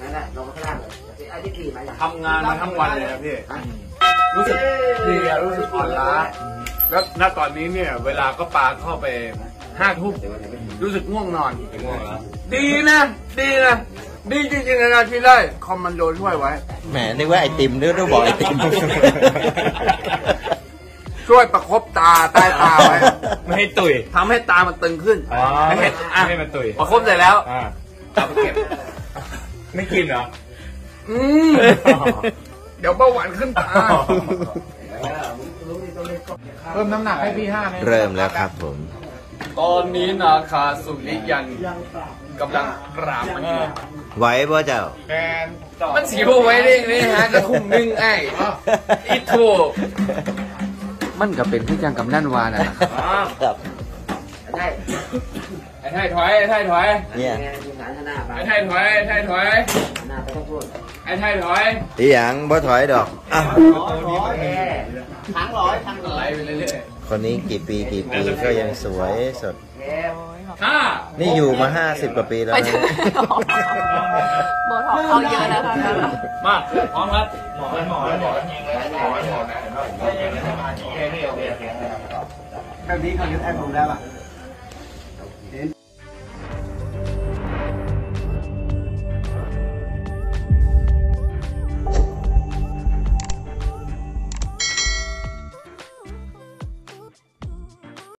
นั่นแหละลงมาข้างล่างเลยไอ้ที่ขี่มาทำงานมาทั้งวันเลยนะพี่รู้สึกเพลียรู้สึกอ่อนล้าแล้วณตอนนี้เนี่ยเวลาก็ปาเข้าไป5 ทุ่มรู้สึกง่วงนอนดีนะดีจริงๆนะที่ได้คอมมานโดช่วยไว้แหมนึกว่าไอติมนึกว่าบอกไอติมช่วยประคบตาใต้ตาไว้ไม่ให้ตุยทำให้ตามันตึงขึ้นไม่ให้มันตุยประคบเสร็จแล้วเอาไปเก็บไม่กินเหรอเดี๋ยวเบาหวานขึ้นตาเพิ่มน้ำหนักให้พี่5 เริ่มแล้วครับผมตอนนี้นาคาสุริยันกำลังปราบมันอยู่ไหวบ่เจ้ามันสีโบไว้นี่ฮะกระทุ่มนึงไอ้อีโถมันก็เป็นที่จังกับนั่นวานะครับไอ้ไทยถอยเนี่ยไอ้ไทยถอยไอ้ไทยถอยอีหยังบ่ถอยดอกทั้งร้อยไหลไปเรื่อยคนนี้กี่ปีก็ยังสวยสด 5 นี่อยู่มา50 กว่าปีแล้วนะโบท็อกเขาเยอะนะคะมาพร้อมครับแบบนี้เขายึดแอปผมได้ป่ะ